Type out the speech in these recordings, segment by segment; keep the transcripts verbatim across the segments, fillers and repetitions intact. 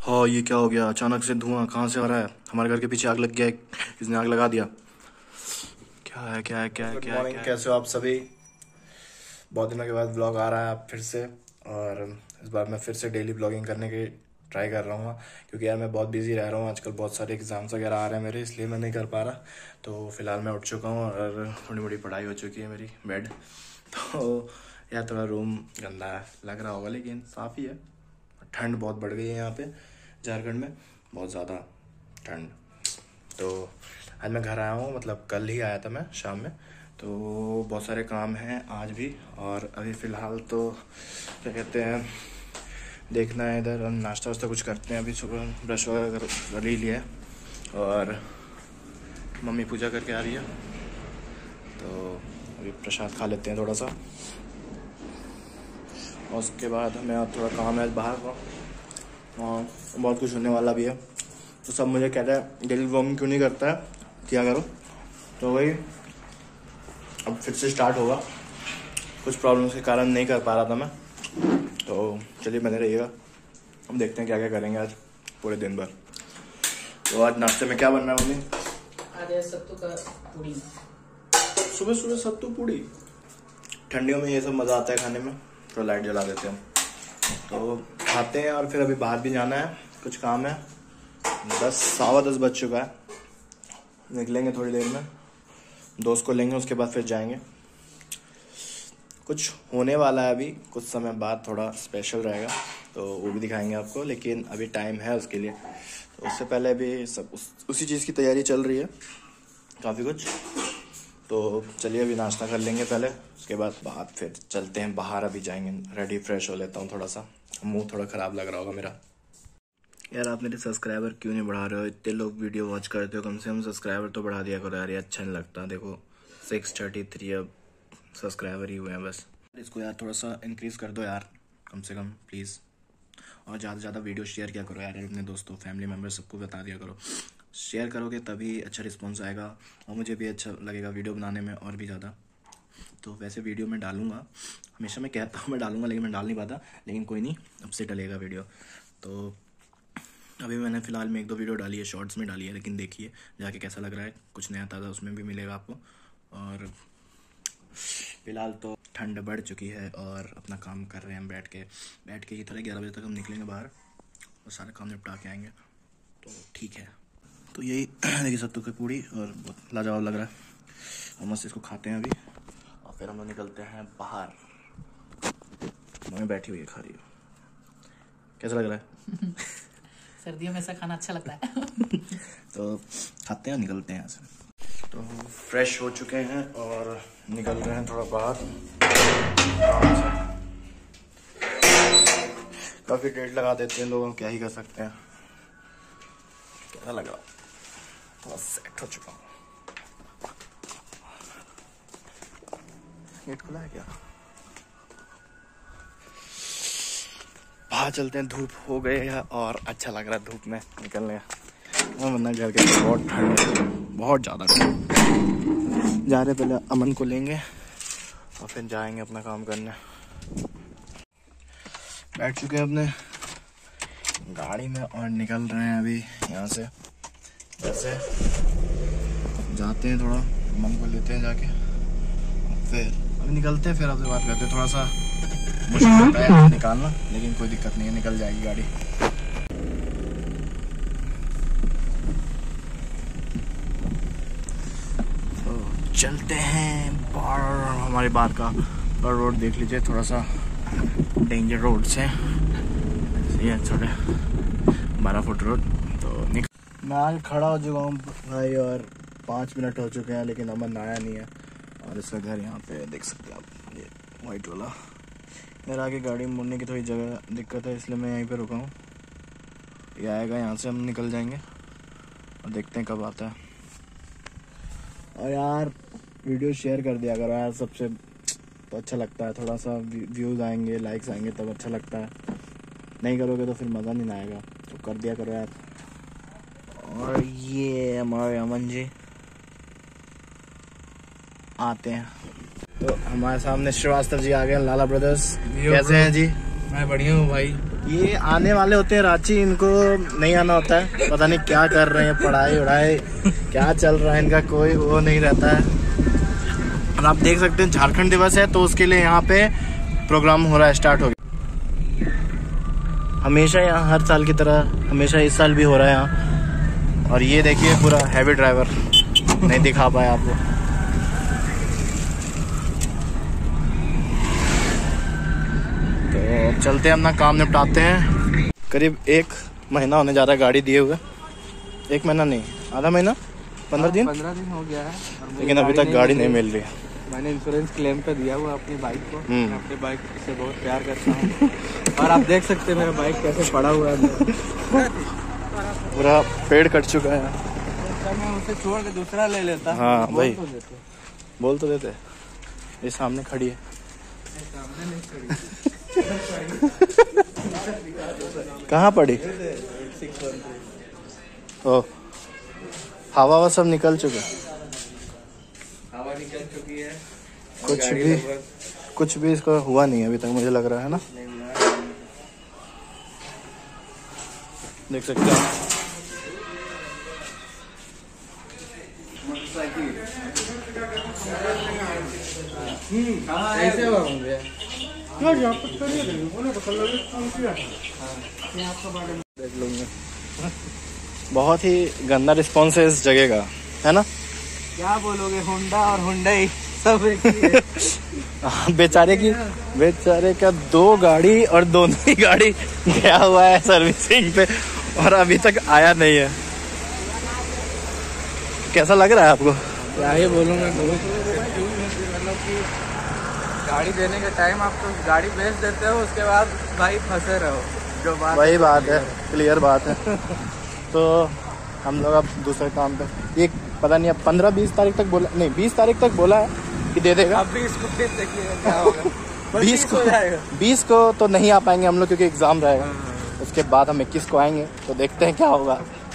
हाँ, ये क्या हो गया? अचानक से धुआं कहाँ से आ रहा है? हमारे घर के पीछे आग लग गया है। किसने आग लगा दिया? क्या है क्या है क्या है गुड क्या है मॉर्निंग, क्या है? कैसे हो आप सभी। बहुत दिनों के बाद ब्लॉग आ रहा है आप फिर से। और इस बार मैं फिर से डेली ब्लॉगिंग करने की ट्राई कर रहा हूँ, क्योंकि यार मैं बहुत बिजी रह रहा हूँ आजकल। बहुत सारे एग्जाम्स वगैरह आ रहे हैं मेरे, इसलिए मैं नहीं कर पा रहा। तो फिलहाल मैं उठ चुका हूँ और थोड़ी मोड़ी पढ़ाई हो चुकी है मेरी। बेड तो यार थोड़ा रूम गंदा लग रहा होगा, लेकिन साफ़ ही है। ठंड बहुत बढ़ गई है यहाँ पे झारखंड में, बहुत ज़्यादा ठंड। तो आज मैं घर आया हूँ, मतलब कल ही आया था मैं शाम में। तो बहुत सारे काम हैं आज भी। और अभी फ़िलहाल तो क्या कहते हैं, देखना है इधर, हम नाश्ता वास्ता कुछ करते हैं। अभी सुबह ब्रश वगैरह कर ही लिया है और मम्मी पूजा करके आ रही है, तो अभी प्रसाद खा लेते हैं थोड़ा सा। और उसके बाद हमें अब थोड़ा काम है बाहर का, और बहुत कुछ होने वाला भी है। तो सब मुझे कहते हैं डेली व्लॉगिंग क्यों नहीं करता है, किया करो। तो वही अब फिर से स्टार्ट होगा। कुछ प्रॉब्लम्स के कारण नहीं कर पा रहा था मैं, तो चलिए बने रहिएगा। हम देखते हैं क्या क्या करेंगे आज पूरे दिन भर। तो आज नाश्ते में क्या बन रहा है मम्मी? आज सत्तू का पूड़ी। सुबह सुबह सत्तू पूड़ी। ठंडियों में ये सब मज़ा आता है खाने में। तो लाइट जला देते हैं, तो खाते हैं। और फिर अभी बाहर भी जाना है, कुछ काम है। दस सवा दस बज चुका है, निकलेंगे थोड़ी देर में, दोस्त को लेंगे, उसके बाद फिर जाएंगे। कुछ होने वाला है अभी कुछ समय बाद, थोड़ा स्पेशल रहेगा, तो वो भी दिखाएंगे आपको। लेकिन अभी टाइम है उसके लिए, तो उससे पहले भी सब उस, उसी चीज़ की तैयारी चल रही है, काफ़ी कुछ। तो चलिए अभी नाश्ता कर लेंगे पहले, उसके बाद बाद फिर चलते हैं बाहर। अभी जाएंगे, रेडी फ्रेश हो लेता हूँ थोड़ा सा, मुंह थोड़ा ख़राब लग रहा होगा मेरा। यार आप मेरे सब्सक्राइबर क्यों नहीं बढ़ा रहे हो? इतने लोग वीडियो वॉच करते हो, कम से कम सब्सक्राइबर तो बढ़ा दिया करो यार, ये अच्छा नहीं लगता। देखो सिक्स थर्टी थ्री अब सब्सक्राइबर ही हुए हैं बस। इसको यार थोड़ा सा इंक्रीज़ कर दो यार, कम से कम प्लीज़। और ज़्यादा से ज़्यादा वीडियो शेयर किया करो यार, अपने दोस्तों फैमिली मेम्बर सबको बता दिया करो। शेयर करोगे तभी अच्छा रिस्पॉन्स आएगा, और मुझे भी अच्छा लगेगा वीडियो बनाने में और भी ज़्यादा। तो वैसे वीडियो मैं डालूँगा, हमेशा मैं कहता हूँ मैं डालूँगा, लेकिन मैं डाल नहीं पाता। लेकिन कोई नहीं, अब से डलेगा वीडियो। तो अभी मैंने फ़िलहाल में एक दो वीडियो डाली है, शॉर्ट्स में डाली है, लेकिन देखिए जाके कैसा लग रहा है। कुछ नया ताज़ा उसमें भी मिलेगा आपको। और फ़िलहाल तो ठंड बढ़ चुकी है और अपना काम कर रहे हैं बैठ के बैठ के ही तरह ग्यारह बजे तक हम निकलेंगे बाहर और सारे काम निपटा के आएंगे, तो ठीक है। तो यही देखिए सत्तू की पूड़ी, और बहुत लाजवाब लग रहा है। हम मस्त इसको खाते हैं अभी, और फिर हम लोग निकलते हैं बाहर। मम्मी बैठी हुई है, खा रही है। कैसा लग रहा है? सर्दियों में ऐसा खाना अच्छा लगता है। तो खाते हैं, निकलते हैं यहाँ से। तो फ्रेश हो चुके हैं और निकल रहे हैं थोड़ा बाहर। काफ़ी डेट लगा देते हैं लोग, क्या ही कर सकते हैं। कैसा लग रहा, थोड़ा सेट हो चुका हूँ। गेट खुला है क्या? बाहर चलते हैं, धूप हो गए है और अच्छा लग रहा है धूप में निकलने का, वरना घर के बहुत ठंड है, बहुत ज़्यादा ठंड। जा रहे पहले अमन को लेंगे और फिर जाएंगे अपना काम करने। बैठ चुके हैं अपने गाड़ी में और निकल रहे हैं अभी यहाँ से। वैसे जाते हैं, थोड़ा अमन को लेते हैं जाके, फिर अभी निकलते हैं। फिर आपसे बात करते हैं। थोड़ा सा मुश्किल होता है निकालना, लेकिन कोई दिक्कत नहीं है, निकल जाएगी गाड़ी। तो चलते हैं बाहर। हमारे बाहर का और रोड देख लीजिए, थोड़ा सा डेंजर रोड से ये थोड़े बारह फुट रोड। तो निकल मैं आज खड़ा हो चुका हूँ भाई, और पाँच मिनट हो चुके हैं, लेकिन अमन आया नहीं है। और इसका घर यहाँ पे देख सकते हैं आप, ये वाइट वाला। मेरे आगे गाड़ी मुड़ने की थोड़ी जगह दिक्कत है, इसलिए मैं यहीं पे रुका हूँ। ये आएगा, यहाँ से हम निकल जाएंगे और देखते हैं कब आता है। और यार वीडियो शेयर कर दिया करो यार, सबसे तो अच्छा लगता है। थोड़ा सा व्यूज़ आएंगे, लाइक्स आएंगे, तब अच्छा लगता है। नहीं करोगे तो फिर मज़ा नहीं आएगा, तो कर दिया करो यार। और ये हमारे अमन जी आते हैं। तो हमारे सामने श्रीवास्तव जी आ गए, लाला ब्रदर्स। कैसे हैं जी? मैं बढ़िया हूँ भाई। ये आने वाले होते हैं रांची, इनको नहीं आना होता है, पता नहीं क्या कर रहे हैं, पढ़ाई वढ़ाई क्या चल रहा है इनका, कोई वो नहीं रहता है। और आप देख सकते हैं झारखंड दिवस है तो उसके लिए यहाँ पे प्रोग्राम हो रहा है, स्टार्ट हो गया। हमेशा यहाँ हर साल की तरह हमेशा इस साल भी हो रहा है यहाँ। और ये देखिए पूरा हैवी ड्राइवर, नहीं दिखा पाया आपको। तो चलते हैं अपना काम निपटाते हैं। करीब एक महीना होने जा रहा है गाड़ी दिए हुए, एक महीना नहीं आधा महीना, पंद्रह दिन पंद्रह दिन हो गया है, लेकिन अभी तक गाड़ी नहीं मिल रही है। मैंने इंश्योरेंस क्लेम पे दिया हुआ अपनी बाइक को। मैं अपनी बाइक से बहुत प्यार करता हूँ और आप देख सकते हैं मेरा बाइक कैसे पड़ा हुआ है, पूरा पेड़ कट चुका है। मैं उसे छोड़ के दूसरा ले लेता। हाँ बोल भाई तो देते। बोल तो देते। ये सामने खड़ी है, कहाँ पड़ी? ओ हवा ववा सब निकल चुका, हवा निकल चुकी है, कुछ भी कुछ भी इसको हुआ नहीं अभी तक, मुझे लग रहा है ना। देख सकते हैं ऐसे हुआ मुझे। देख लूंगा। बहुत ही गंदा रिस्पॉन्स है इस जगह का, है ना? क्या बोलोगे, होंडा और हुंडई सब एक ही है। बेचारे की बेचारे का दो गाड़ी और दोनों ही गाड़ी गया हुआ है सर्विसिंग पे और अभी तक आया नहीं है। कैसा लग रहा है आपको? क्या ही बोलूँगा, मतलब कि गाड़ी देने के टाइम आप तो गाड़ी बेच देते हो, उसके बाद भाई फंसे रहो, जो बात वही बात है, क्लियर बात है। तो हम लोग अब दूसरे काम पे, ये पता नहीं अब पंद्रह बीस तारीख तक बोला, नहीं बीस तारीख तक बोला है कि दे देगा। अब बीस को फिर देखिएगा क्या होगा। बीस को बीस को तो नहीं आ पाएंगे हम लोग क्योंकि एग्जाम रहेगा, उसके बाद हम इक्कीस को आएंगे, तो देखते हैं क्या होगा।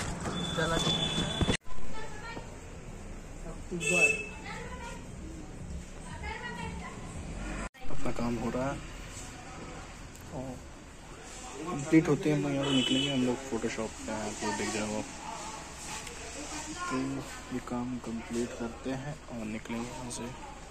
अपना काम हो रहा है और कंप्लीट होते हैं, यहाँ निकलेंगे हम लोग फोटोशॉप पे, आपको दिख जाएगा। तो ये काम कंप्लीट करते हैं और निकलेंगे यहाँ से।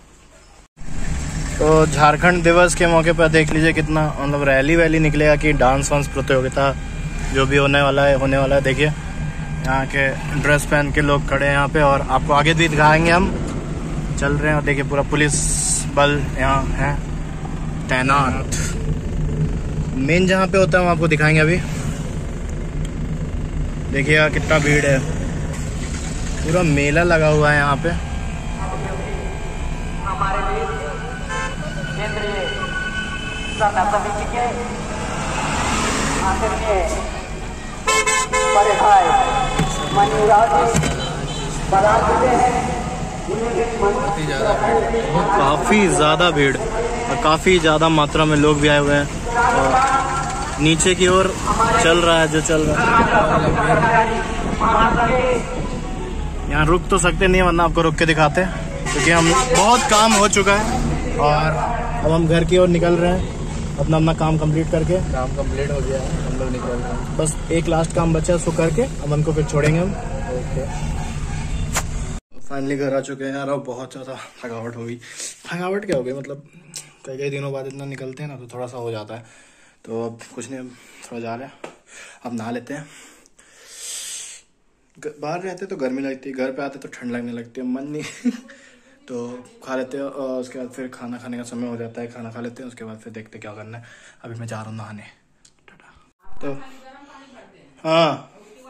तो झारखंड दिवस के मौके पर देख लीजिए कितना मतलब रैली वैली निकलेगा कि डांस वांस प्रतियोगिता जो भी होने वाला है होने वाला है। देखिए यहाँ के ड्रेस पहन के लोग खड़े हैं यहाँ पे और आपको आगे भी दिखाएंगे, हम चल रहे हैं और देखिए पूरा पुलिस बल यहाँ है तैनात। मेन जहाँ पे होता है हम आपको दिखाएंगे अभी। देखिए कितना भीड़ है, पूरा मेला लगा हुआ है यहाँ पे। हमारे देश केंद्रीय सरना समिति के आदरणीय बड़े भाई माननीय राज प्रधान होते हैं। काफ़ी ज़्यादा भीड़ और काफ़ी ज़्यादा मात्रा में लोग भी आए हुए हैं और नीचे की ओर चल रहा है जो चल रहा है। यहाँ रुक तो सकते नहीं वरना आपको रुक के दिखाते हैं क्योंकि हम बहुत काम हो चुका है और अब हम घर की ओर निकल रहे हैं अपना अपना काम कंप्लीट करके। काम कंप्लीट हो गया है, हम लोग निकल रहे हैं। बस एक लास्ट काम बचा है, उसको करके अमन को फिर छोड़ेंगे हम। ओके फाइनली घर आ चुके हैं यार, और बहुत ज़्यादा थकावट हो गई। थकावट क्या हो गई, मतलब कई कई दिनों बाद इतना निकलते हैं ना तो थोड़ा सा हो जाता है। तो अब कुछ नहीं, अब थोड़ा जा रहे हैं, अब नहा लेते हैं। बाहर रहते तो गर्मी लगती है, घर पे आते तो ठंड लगने लगती है, मन नहीं तो खा लेते हैं और उसके बाद फिर खाना खाने का समय हो जाता है, खाना खा लेते हैं, उसके बाद फिर देखते क्या करना है। अभी मैं जा रहा हूँ नहाने। तो हाँ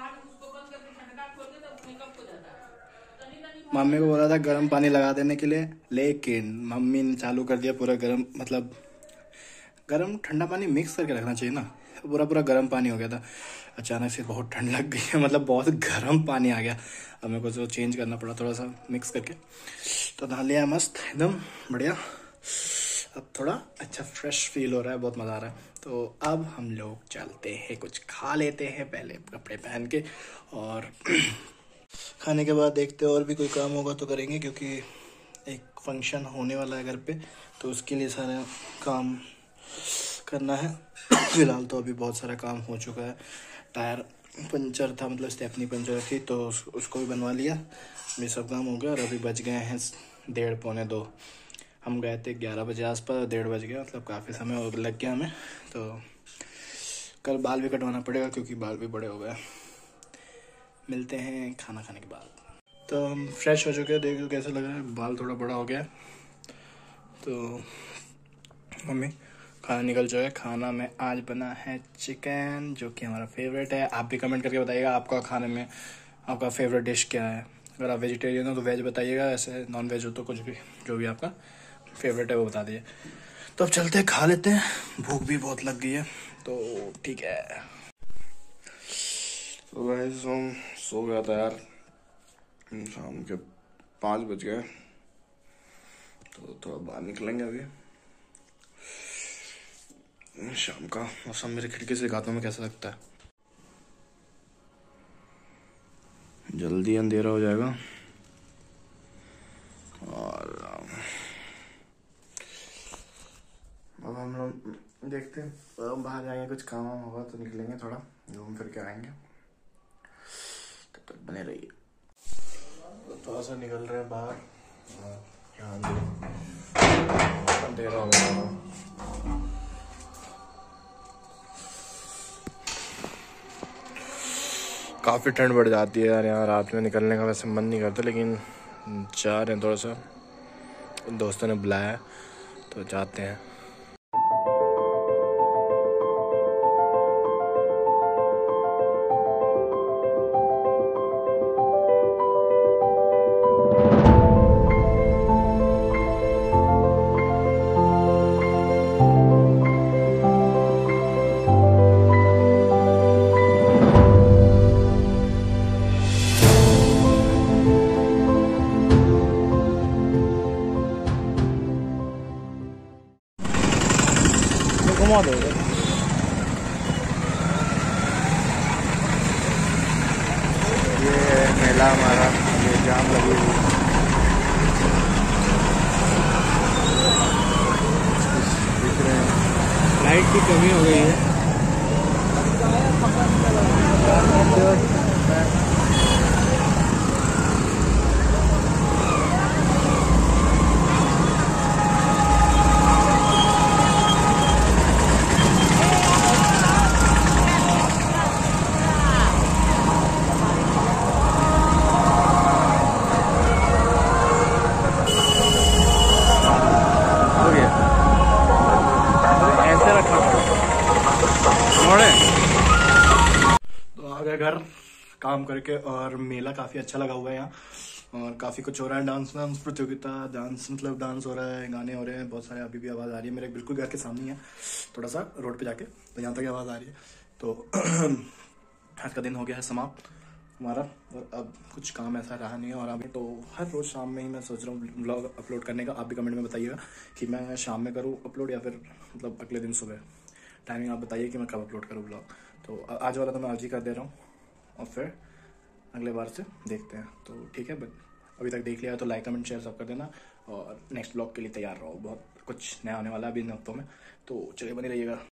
मम्मी को बोला था गर्म पानी लगा देने के लिए, लेकिन मम्मी ने चालू कर दिया पूरा गर्म, मतलब गर्म ठंडा पानी मिक्स करके रखना चाहिए ना, पूरा पूरा गर्म पानी हो गया था। अचानक से बहुत ठंड लग गई है, मतलब बहुत गर्म पानी आ गया। अब मेरे को तो चेंज करना पड़ा थोड़ा सा मिक्स करके। तो नहा लिया मस्त एकदम बढ़िया, अब थोड़ा अच्छा फ्रेश फील हो रहा है, बहुत मज़ा आ रहा है। तो अब हम लोग चलते हैं, कुछ खा लेते हैं पहले कपड़े पहन के, और खाने के बाद देखते हैं और भी कोई काम होगा तो करेंगे, क्योंकि एक फंक्शन होने वाला है घर पे, तो उसके लिए सारा काम करना है। फिलहाल तो अभी बहुत सारा काम हो चुका है। टायर पंचर था, मतलब स्टेपनी पंचर थी, तो उस, उसको भी बनवा लिया। ये सब काम हो गया और अभी बज गए हैं डेढ़ पौने दो। हम गए थे ग्यारह बजे आसपास, डेढ़ बज गया, मतलब काफ़ी समय और लग गया हमें। तो कल बाल भी कटवाना पड़ेगा क्योंकि बाल भी बड़े हो गए। मिलते हैं खाना खाने के बाद। तो हम फ्रेश हो चुके हैं, देखो कैसा लग रहा है, बाल थोड़ा बड़ा हो गया। तो मम्मी खाना निकल चुका है। खाना में आज बना है चिकन, जो कि हमारा फेवरेट है। आप भी कमेंट करके बताइएगा आपका खाने में आपका फेवरेट डिश क्या है। अगर आप वेजिटेरियन हो तो वेज बताइएगा, ऐसे नॉन वेज हो तो कुछ भी, जो भी आपका फेवरेट है वो बता दीजिए। तो अब चलते हैं, खा लेते हैं, भूख भी बहुत लग गई है। तो ठीक है। तो गाइस हम सो गया था यार, शाम के पाँच बज गए। तो थोड़ा बाहर निकलेंगे अभी। शाम का मौसम मेरी खिड़की से दिखाता हूँ मैं कैसा लगता है। जल्दी अंधेरा हो जाएगा और अब हम लोग देखते हैं, अब बाहर जाएंगे, कुछ काम वाम होगा तो निकलेंगे, थोड़ा घूम फिर के आएंगे। तब तक बने रहिए। तो थोड़ा सा निकल रहे हैं बाहर, यहाँ अंधेरा हो गया। काफ़ी ठंड बढ़ जाती है यार यहाँ, रात में निकलने का वैसे मन नहीं करता, लेकिन जा रहे हैं, थोड़ा सा दोस्तों ने बुलाया तो जाते हैं। घुमा दो ये मेला हमारा, ये जाम लगी हुई दिख रहे हैं। लाइट की कमी हो गई है। तो आ गए घर काम करके, और मेला काफ़ी अच्छा लगा हुआ है यहाँ, और काफ़ी कुछ हो रहा है। डांस डांस प्रतियोगिता, डांस मतलब डांस हो रहा है, गाने हो रहे हैं बहुत सारे। अभी भी आवाज़ आ रही है, मेरे बिल्कुल घर के सामने ही है, थोड़ा सा रोड पे जाके, तो यहाँ तक आवाज़ आ रही है। तो आज का दिन हो गया है समाप्त हमारा, और अब कुछ काम ऐसा रहा नहीं है। और अभी तो हर रोज़ शाम में ही मैं सोच रहा हूँ ब्लॉग अपलोड करने का। आप भी कमेंट में बताइएगा कि मैं शाम में करूँ अपलोड या फिर मतलब अगले दिन सुबह। टाइमिंग आप बताइए कि मैं कब अपलोड करूँ ब्लॉग। तो आज वाला तो मैं आज ही कर दे रहा हूँ, और फिर अगले बार से देखते हैं। तो ठीक है, बट अभी तक देख लिया तो लाइक कमेंट शेयर सब कर देना, और नेक्स्ट ब्लॉग के लिए तैयार रहो, बहुत कुछ नया होने वाला है अभी इन हफ्तों में। तो चलिए बने रहिएगा।